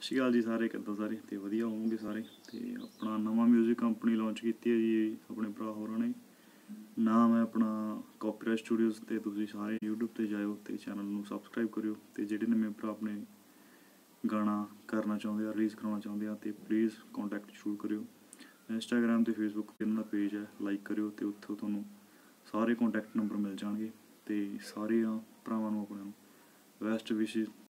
ਸ਼੍ਰੀ ਅਕਾਲ ਜੀ ਸਾਰੇ, ਕਿੱਦਾਂ ਸਾਰੇ? ਤੇ ਵਧੀਆ ਹੋਵੋਗੇ ਸਾਰੇ। ਤੇ ਆਪਣਾ ਨਵਾਂ ਮਿਊਜ਼ਿਕ ਕੰਪਨੀ ਲਾਂਚ ਕੀਤੀ ਹੈ ਜੀ ਆਪਣੇ ਭਰਾ ਹੋਰਾਂ ਨੇ। ਨਾਮ ਹੈ ਆਪਣਾ ਕਾਪੀਰਾਈਟ ਸਟੂਡੀਓਜ਼। ਤੇ ਤੁਸੀਂ ਸਾਰੇ YouTube ਤੇ ਜਾਇਓ ਤੇ ਚੈਨਲ ਨੂੰ ਸਬਸਕ੍ਰਾਈਬ ਕਰਿਓ। ਤੇ ਜਿਹੜੇ ਨਵੇਂ ਭਰਾ ਆਪਣੇ ਗਾਣਾ ਕਰਨਾ ਚਾਹੁੰਦੇ ਆ, ਰਿਲੀਜ਼ ਕਰਾਉਣਾ ਚਾਹੁੰਦੇ ਆ, ਤੇ ਪਲੀਜ਼ ਕੰਟੈਕਟ ਸ਼ੁਰੂ ਕਰਿਓ। ਇੰਸਟਾਗ੍ਰਾਮ ਤੇ ਫੇਸਬੁੱਕ 'ਤੇ ਇਹਨਾਂ ਦਾ ਪੇਜ ਹੈ, ਲਾਈਕ ਕਰਿਓ। ਤੇ ਉੱਥੋਂ ਤੁਹਾਨੂੰ ਸਾਰੇ ਕੰਟੈਕਟ ਨੰਬਰ ਮਿਲ ਜਾਣਗੇ। ਤੇ ਸਾਰੇ ਭਰਾਵਾਂ ਨੂੰ ਆਪਣੇ ਨੂੰ ਬੈਸਟ ਵਿਸ਼ੇਸ